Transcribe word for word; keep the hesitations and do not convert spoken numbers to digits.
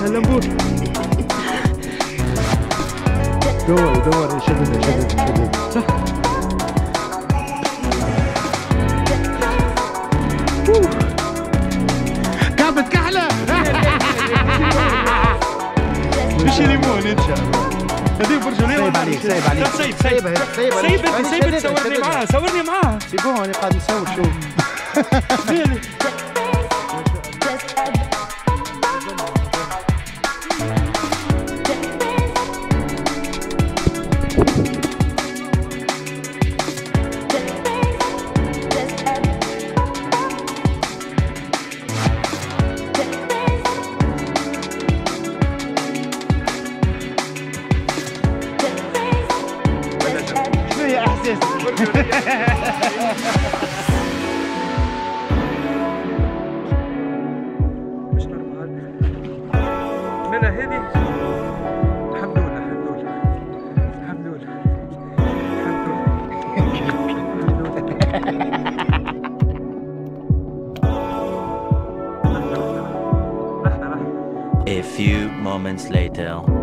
هلا بو دور دور شدد شدد شدد صح كعبة كحلة مش ليمون ان شاء الله هذيك برجوليه سايب عليك سايب عليك سايب سايب سايب سايب سايب تصورني معاه صورني معاه سيبوه انا قاعد نصور شوف مش نورمال من هذه الحمد لله الحمد لله الحمد لله الحمد لله A few moments later.